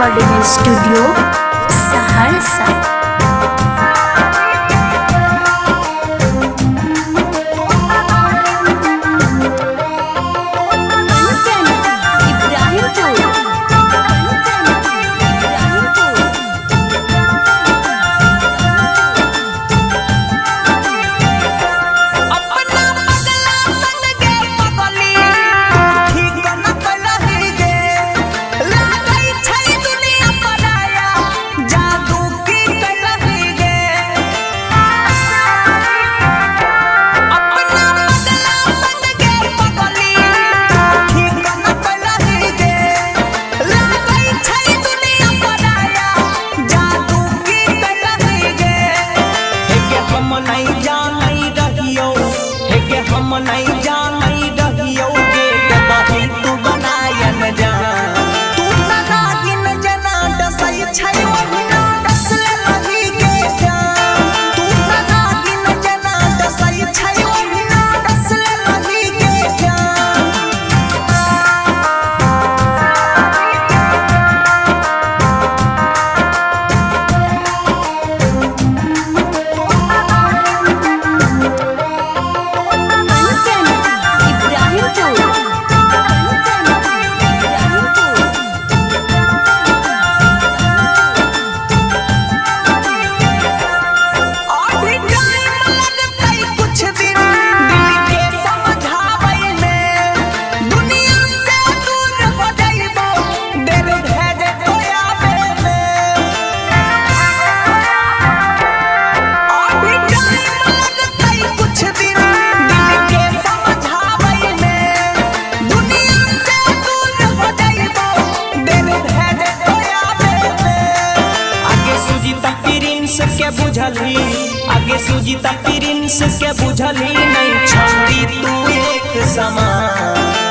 Recording studio Saharsa. हम नहीं जानी रहियो गे कहीं तू बनायन जा तू नागिन जना डसई छै ओहिना डसले लही गे जा तू नागिन जना डसई छै ओहिना डसले लही गे जा के बुझली आगे सुजीता प्रिंस के बुझली नहीं छोड़ी तू एक समान।